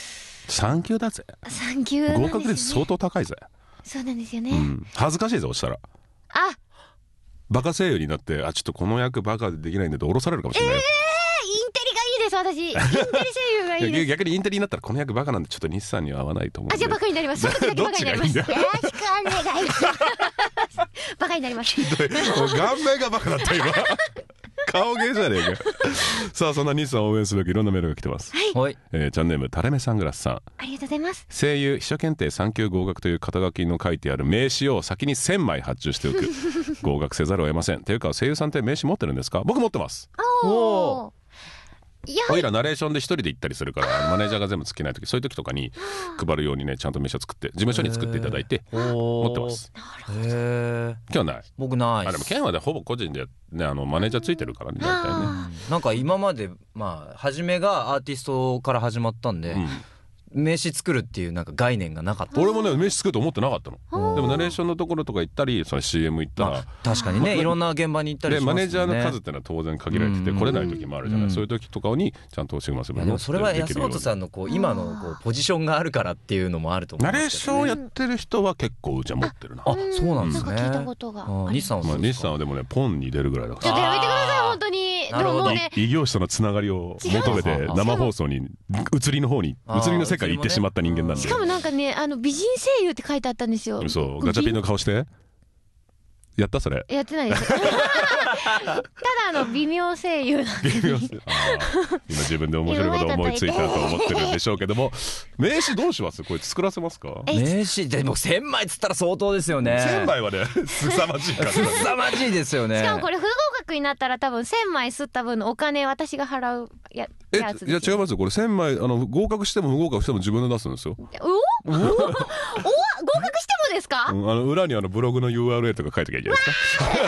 3級だぜ。 3級。 合格率相当高いぜ。 そうなんですよね。 恥ずかしいぞ、押したら。バカ声優になって、ちょっとこの役バカでできないんで降ろされるかもしれない。 インテリがいいです、私。インテリ声優がいいです。 逆にインテリになったらこの役バカなんでちょっと西さんには合わないと思うんで。 じゃあバカになります。その時だけバカになります。よろしくお願いします。バカになります。 顔面がバカだった今。顔芸じゃねえか。さあ、そんな西さんを応援すべくいろんなメールが来てます。 はい。 チャンネル名タレメサングラスさん。 ありがとうございます。 声優秘書検定3級合格という肩書きの書いてある名刺を先に1000枚発注しておく。合格せざるを得ません。ていうか声優さんって名刺持ってるんですか？僕持ってます。 おー。 おいらナレーションで一人で行ったりするからマネージャーが全部つけない時、そういう時とかに配るようにね、ちゃんと名刺を作って事務所に作っていただいて持ってます。今日ない？ 僕ない。 でもケンはほぼ個人でね、マネージャーついてるからね、大体ね。 なんか今まで初めがアーティストから始まったんで、名刺作るっていうなんか概念がなかった。 俺もね、名刺作ると思ってなかったの。でもナレーションのところとか行ったり、その CM 行ったら、 確かにね、いろんな現場に行ったりしますね。 マネージャーの数ってのは当然限られてて来れない時もあるじゃない。そういう時とかにちゃんとシグマセブンの。 でもそれは安本さんの今のポジションがあるからっていうのもあると思うんナレーですけどね。 ションやってる人は結構うちは持ってるな。 そうなんですね。 なんか聞いたことが。 西さんは西さんはでもね、ポンに出るぐらいだから。 ちょっとやめてください、本当に。 なるほど。 異業種とのつながりを求めて生放送に移りの方に移りの世界に行ってしまった人間なんで。 しかもなんかね、美人声優って書いてあったんですよ。 そう、ガチャピンの顔してやったそれ。 やってないです。ただ微妙声優なんで。 今自分で面白いことを思いついたと思ってるんでしょうけども、名刺どうします？これ作らせますか？ 名刺でも1000枚つったら相当ですよね。 1000枚はね、凄まじいから。 凄まじいですよね。 しかもこれ不合格になったら多分1000枚吸った分のお金私が払うやつですよ。 いや違いますよ。これ1000枚合格しても不合格しても自分で出すんですよ。 合格してもですか？ 裏にブログの URL とか書いてきゃいいじゃないですか。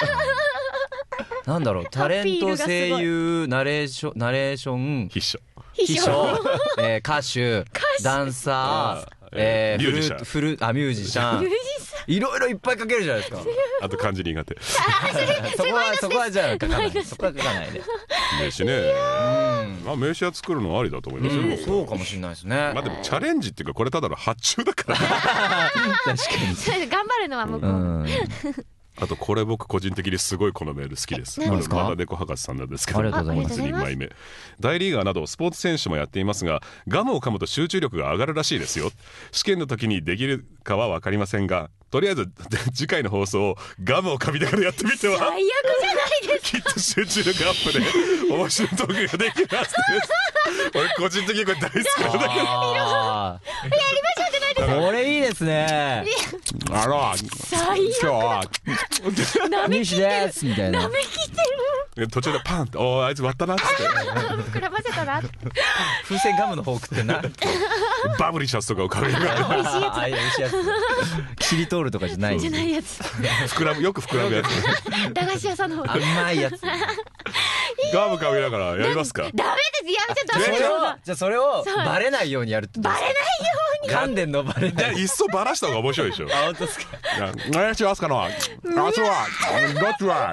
なんだろう、タレント、声優、ナレーション、 秘書、 歌手、ダンサー、ミュージシャン、いろいろいっぱい書けるじゃないですか。 あと漢字苦手。 そこはじゃあ書かないで。そこは書かないで。 名刺ね。名刺は作るのはありだと思いますよ。 そうかもしれないですね。 でもチャレンジっていうか、これただの発注だから。 確かに。 頑張るのは向こう。 あとこれ僕個人的にすごいこのメール好きです。 何ですか？ まだ猫博士さんなんですけど、 ありがとうございます。 2枚目。大リーガーなどスポーツ選手もやっていますが、ガムを噛むと集中力が上がるらしいですよ。試験の時にできるかは分かりませんが、とりあえず次回の放送をガムを噛みながらやってみては。 最悪じゃないですか。 きっと集中力アップで面白いトークができます。俺個人的にこれ大好きなんだけど。やりましょうじゃないですか。 これいいですね。 今日は西ですみたいな。 なめきてる。 途中でパンってあいつ割ったなっつって。 膨らませたな。 風船ガムの方食ってな。 バブリシャツとかを買う。 美味しいやつ。 美味しいやつ。切り通るとかじゃない。 じゃないやつ。 よく膨らむやつ。 駄菓子屋さんの方。 甘いやつ。 ガム噛みながらやりますか？ ダメです。やめちゃダメです。 じゃあそれをバレないようにやるって。 バレないように。 噛んでんのバレない。 いっそバラした方が面白いでしょ。 本当ですか？ お願いしますかの。どっちは。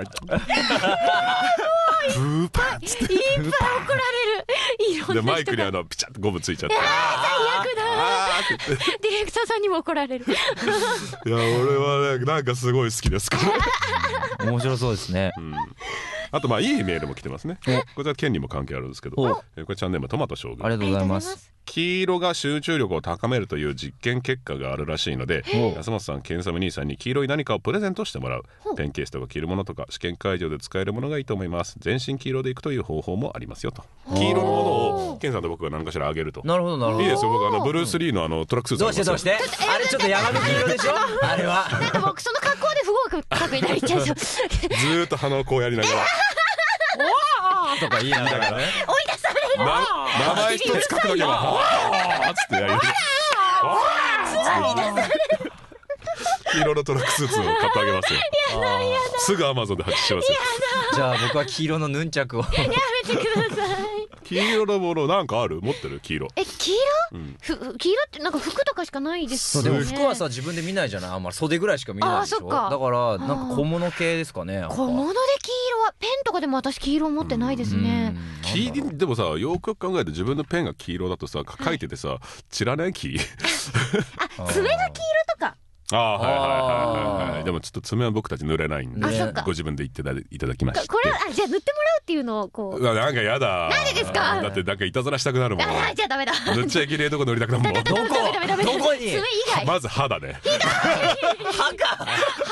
ブーパーっつって。 いっぱい怒られる。 でマイクにピチャッとゴムついちゃって。 最悪だ。 って言ってディレクターさんにも怒られる。 いや俺はねなんかすごい好きですから面白そうですね。 あとまあいいメールも来てますね。こちら県にも関係あるんですけど、これチャンネルトマト将軍。 ありがとうございます。 黄色が集中力を高めるという実験結果があるらしいので、安本さん、ケンサム兄さんに黄色い何かをプレゼントしてもらう。ペンケースとか着るものとか試験会場で使えるものがいいと思います。全身黄色でいくという方法もありますよと。黄色のものをケンさんと僕が何かしらあげると。 なるほどなるほど。 いいですよ。僕ブルース・リーのトラックスーツどうしてどうして。あれちょっと山の黄色でしょ。あれは。 なんか僕その格好で不合格になっちゃう。ずーっと鼻をこうやりながら。 とか言いながらね。 追い出される。 名前一つ書くだけはつってやる。黄色のトラックスーツを買ってあげますよ。すぐアマゾンで発注しますよ。 じゃあ僕は黄色のヌンチャクを。やめてください。 黄色のものなんかある？持ってる？黄色。 黄色？黄色ってなんか服とかしかないですよね。でも服はさ自分で見ないじゃない。あんまり袖ぐらいしか見ないでしょ。だからなんか小物系ですかね。 小物で黄色はペンとかでも私黄色持ってないですね。 でもさよく考えて自分のペンが黄色だとさ書いててさ散らない木。 あ、爪が黄色とか。 でもちょっと爪は僕たち塗れないんでご自分で言っていただきまして、 これはじゃあ塗ってもらうっていうのをこうなんかやだ。 なんでですか。 だってなんかいたずらしたくなるもん。 じゃあダメだ。 塗っちゃいけねえとこ塗りたくなるもん。 どこに。 爪以外。 まず歯だね。 歯か。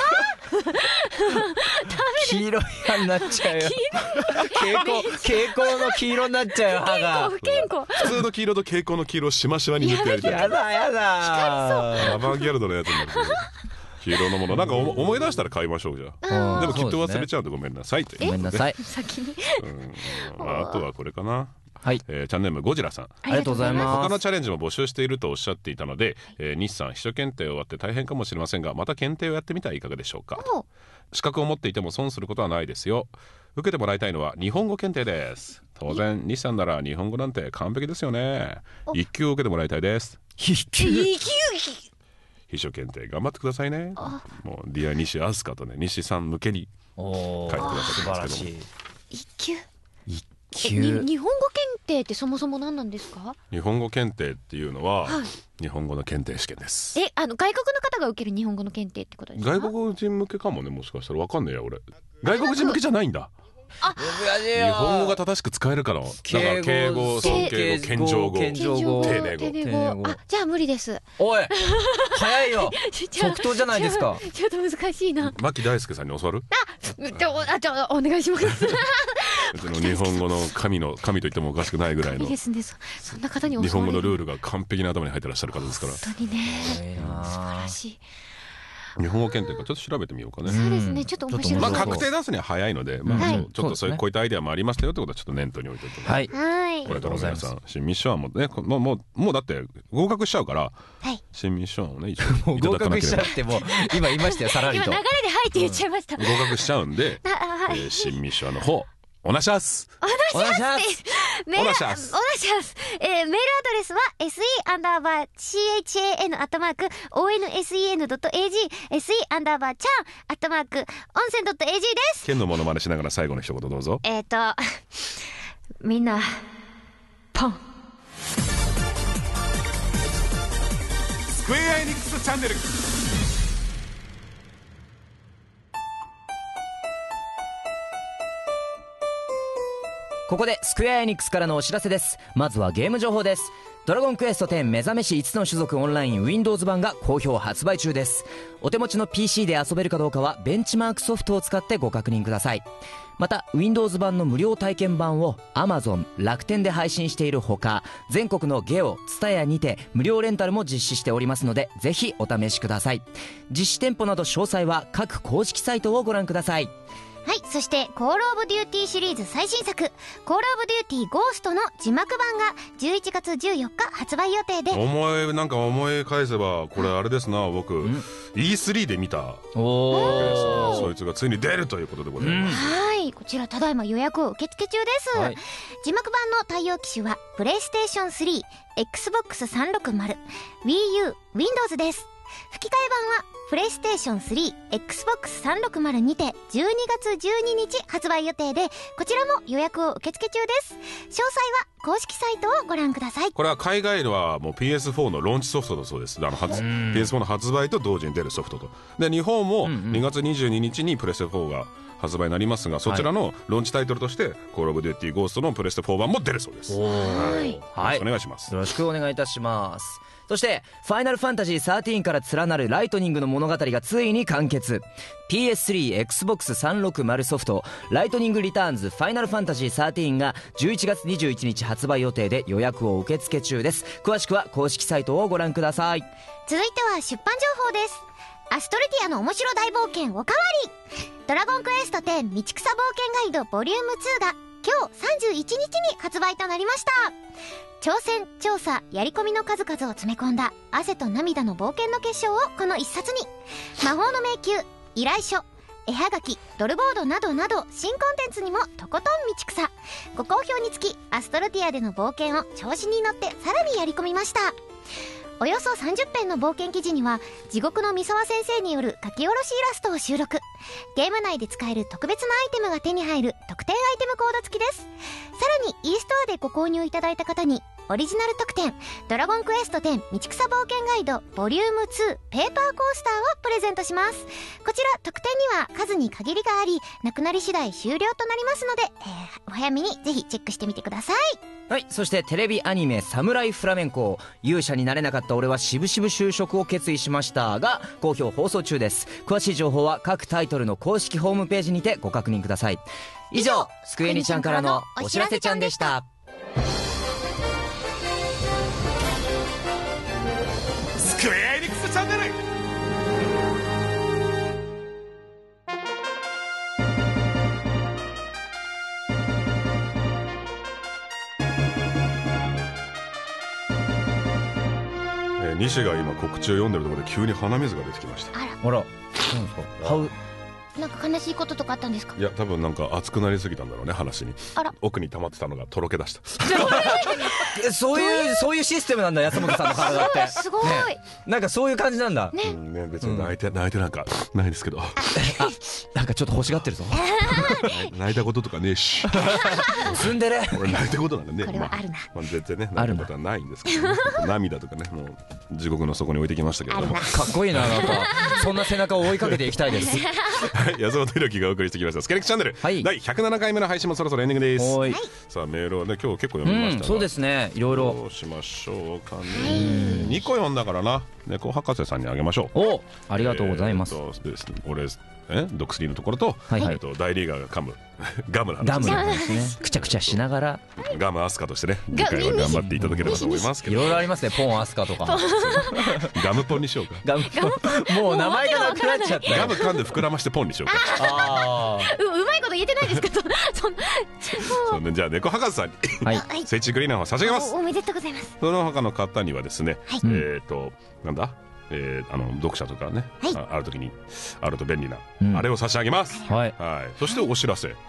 黄色い歯になっちゃうよ。蛍光の黄色になっちゃうよ歯が。 不健康。 普通の黄色と蛍光の黄色をしましまに塗ってやりたい。 やだやだ。 アバンギャルドのやつになる。黄色のものなんか思い出したら買いましょうじゃあ。でもきっと忘れちゃうんでごめんなさい。 ごめんなさい。 先に。 あとはこれかな。 はい、 チャンネルゴジラさん、 ありがとうございます。 他のチャレンジも募集しているとおっしゃっていたので、日産秘書検定終わって大変かもしれませんが、また検定をやってみてはいかがでしょうか。資格を持っていても損することはないですよ。受けてもらいたいのは日本語検定です。当然日産なら日本語なんて完璧ですよね。1級を受けてもらいたいです。 1級秘書検定頑張ってくださいね。もうディア西飛鳥とね西さん向けに書いてくださってますけども。 1級日本語検定ってそもそも何なんですか。 日本語検定っていうのは、日本語の検定試験です。 外国の方が受ける日本語の検定ってことですか。 外国人向けかもね。もしかしたらわかんねえや俺。外国人向けじゃないんだ。日本語が正しく使えるから。なんか敬語、尊敬語、謙譲語、丁寧語。 じゃあ無理です。 おい早いよ。即答じゃないですか。 ちょっと難しいな。 牧大輔さんに教わる。 じゃあお願いします。 日本語の神と言ってもおかしくないぐらいの。 いいですね。そんな方に日本語のルールが完璧に頭に入ってらっしゃる方ですから。 本当にね。素晴らしい。 日本語検定かちょっと調べてみようかね。 そうですね。ちょっと面白い。 まあ確定出すには早いので、ちょっとそういうこういったアイデアもありましたよってことはちょっと念頭に置いておいて。 はい。 これから皆さん新ミッションもね、もうだって合格しちゃうから、新ミッションをね一応合格しちゃっても今言いましたよさらりと。 今流れではいって言っちゃいました。 合格しちゃうんで、新ミッションの方おなしゃす。 メールアドレスは se_chan@onsen.ag se_chan@onsen.ag です。 県のモノマネしながら最後の一言どうぞ。 みんなポン。 スクエアエニックスチャンネル。 ここでスクエアエニックスからのお知らせです。まずはゲーム情報です。ドラゴンクエスト10目覚めし5つの種族オンライン Windows 版が好評発売中です。お手持ちの PC で遊べるかどうかはベンチマークソフトを使ってご確認ください。また Windows 版の無料体験版を Amazon、楽天で配信しているほか、全国のゲオ、TSUTAYAにて無料レンタルも実施しておりますので、ぜひお試しください。実施店舗など詳細は各公式サイトをご覧ください。 はい、そしてコールオブデューティーシリーズ最新作コールオブデューティーゴーストの字幕版が11月14日発売予定で、 思い返せばこれあれですな、僕 E3 で見たそいつがついに出るということでございます。 はい、こちらただいま予約を受付中です、字幕版の対応機種はプレイステーション3、Xbox 360、Wii U、Windows です。 吹き替え版はプレイステーション3、Xbox 360にて12月12日発売予定で、こちらも予約を受付中です。詳細は公式サイトをご覧ください。 これは海外のはもう PS4 のローンチソフトだそうです。PS4 の発売と同時に出るソフトと。で日本も2月22日にプレステ4が発売になりますが、そちらのローンチタイトルとしてコールオブデューティーゴーストのプレステ4版も出るそうです。はい、よろしくお願いします。 よろしくお願いいたします。そしてファイナルファンタジー13から連なるライトニングの物語がついに完結。 PS3、Xbox 360ソフトライトニングリターンズファイナルファンタジー13が11月21日発売予定で予約を受付中です。詳しくは公式サイトをご覧ください。 続いては出版情報です。アストルティアの面白大冒険おかわり、ドラゴンクエスト10道草冒険ガイドボリューム2が今日31日に発売となりました。挑戦、調査、やり込みの数々を詰め込んだ汗と涙の冒険の結晶をこの一冊に。魔法の迷宮、依頼書、絵はがき、ドルボードなどなど新コンテンツにもとことん道草。ご好評につきアストルティアでの冒険を調子に乗ってさらにやり込みました。およそ30編の冒険記事には地獄の三沢先生による書き下ろしイラストを収録。ゲーム内で使える特別なアイテムが手に入る特典アイテムコード付きです。さらに e ストアでご購入いただいた方にオリジナル特典ドラゴンクエスト10道草冒険ガイドボリューム2ペーパーコースターをプレゼントします。こちら特典には数に限りがありなくなり次第終了となりますので、お早めにぜひチェックしてみてください。 はい、そしてテレビアニメサムライフラメンコ勇者になれなかった俺はしぶしぶ就職を決意しましたが好評放送中です。詳しい情報は各タイトルの公式ホームページにてご確認ください。以上スクエニちゃんからのお知らせちゃんでした。 スクエアエニックスチャンネル。西が今告知を読んでるところで急に鼻水が出てきました。 あら、何ですか？ なんか悲しいこととかあったんですか？ いや多分なんか熱くなりすぎたんだろうね話に。 あら、 奥に溜まってたのがとろけ出した。 そういうシステムなんだ安本さんの体って。 すごい、 なんかそういう感じなんだね。別に泣いてなんかないですけど、 なんかちょっと欲しがってるぞ。 泣いたこととかねえし。 積んでる。 俺泣いたことなんかね。 これはあるな。 全然ね泣いたことはないんですけど、涙とかねもう地獄の底に置いてきましたけども。かっこいいな、なんかそんな背中を追いかけていきたいです。 安本裕樹がお送りしてきましたスケレクチャンネル、第107回目の配信もそろそろエンディングです。さあメールをね今日結構読みましたが、 そうですね、いろいろどうしましょうかね。2個読んだからな、猫博士さんにあげましょう。 お、ありがとうございます。 俺ドクスリーのところと大リーガーが噛むガムなんですね。くちゃくちゃしながらガムアスカとしてね次回は頑張っていただければと思いますけど、 いろいろありますね。ポンアスカとかガムポンにしようか。 ガムポン、もう名前がなくなっちゃった。 ガム噛んで膨らましてポンにしようか。 うまいこと言えてないですか？ じゃあ猫博士さんに聖地グリーナーを差し上げます。 おめでとうございます。 その他の方にはですね、なんだ読者とかね、ある時にあると便利なあれを差し上げます。そしてお知らせ。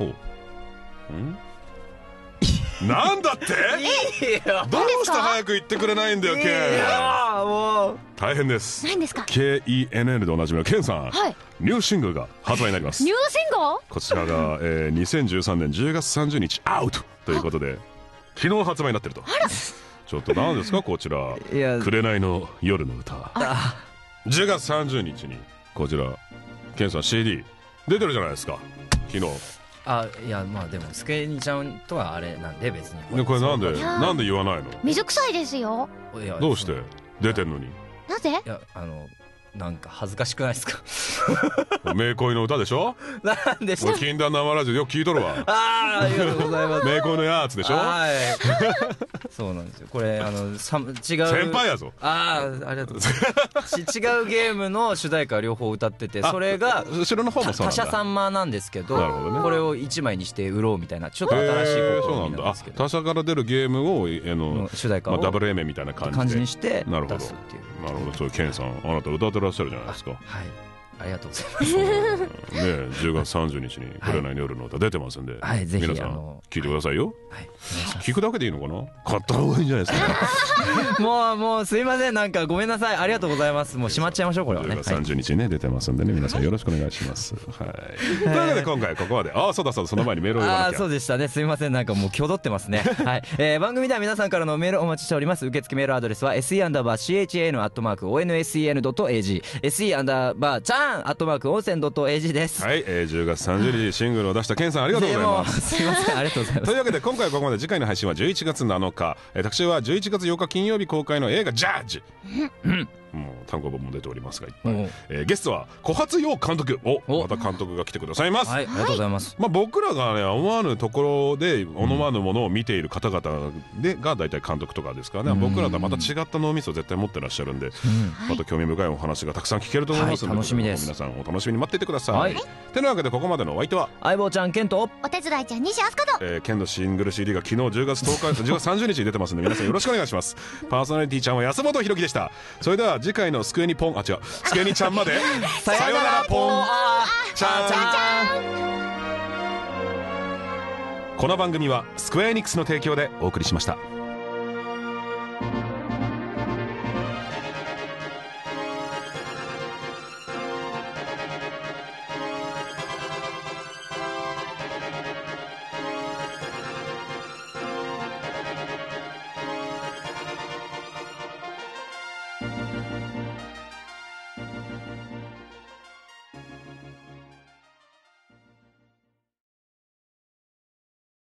なんだってどうして早く言ってくれないんだよケン。もう大変です。 何ですか？ KENN でおなじみのケンさん、ニューシングルが発売になります。 ニューシングル、 こちらが2013年10月30日アウトということで昨日発売になってると。ちょっと何ですかこちら、紅の夜の歌。10月30日にこちらケンさん CD 出てるじゃないですか昨日。 いやまあでもスケニちゃんとはあれなんで別に。 これなんで言わないの？ 水臭いですよ。 どうして出てんのに？ なぜ？ いやなんか恥ずかしくないですか？ 名恋の歌でしょ？ なんでしょ？ 禁断生ラジオよく聞いとるわ。 ありがとうございます。 名恋のやつでしょ？ はい。そうなんですよ。これ違う先輩やぞ。 ありがとうございます。違うゲームの主題歌両方歌ってて、それが後ろの方もそうなんだ。 他社様なんですけど、これを1枚にして売ろうみたいなちょっと新しい試みなんですけど。 他社から出るゲームを主題歌をダブル A 面みたいな感じにして出すっていう。 なるほど。そういうケンさんあなた歌ってらっしゃるじゃないですか。 ありがとうございますね。10月30日に紅の夜の歌出てますんで、 はい、ぜひ皆さん聞いてくださいよ。 はい、 聞くだけでいいのかな。買った方がいいんじゃないですか。 もうすいません、なんかごめんなさい、ありがとうございます。もうしまっちゃいましょうこれはね。 10月30日ね出てますんでね、皆さんよろしくお願いします。はい。というわけで今回ここまで。そうだその前にメールを読まなきゃ。 そうでしたね、すいません、なんかもう挙動ってますね。はい、番組では皆さんからのメールお待ちしております。受付メールアドレスは se_chan@onsn.ag se_chan@onsen.ag です。 はい、10月30日シングルを出したケンさんありがとうございます。 すいません、ありがとうございます。 というわけで今回はここまで。次回の配信は11月7日、特集は11月8日金曜日公開の映画ジャッジ。もう単行本も出ておりますが、いっぱい、ゲストは小発陽監督また監督が来てくださいます。 はい、ありがとうございます。 僕らがね思わぬところで思わぬものを見ている方々が大体監督とかですからね、僕らとはまた違った脳みそを絶対持ってらっしゃるんで、また興味深いお話がたくさん聞けると思いますので、 楽しみです。 皆さんお楽しみに待っていてください。てなわけでここまでのお相手は相棒ちゃんケンとお手伝いちゃん西飛鳥と、 ケンのシングル CD が昨日10月30日に出てますので皆さんよろしくお願いします。パーソナリティちゃんは安本ひろきでした。それでは次回のスクエニポンスクエニちゃんまでさよならポンちゃん。この番組はスクエアエニックスの提供でお送りしました。